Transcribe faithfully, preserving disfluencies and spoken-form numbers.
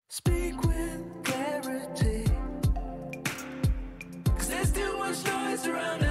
Speak with clarity, 'cause there's too much noise around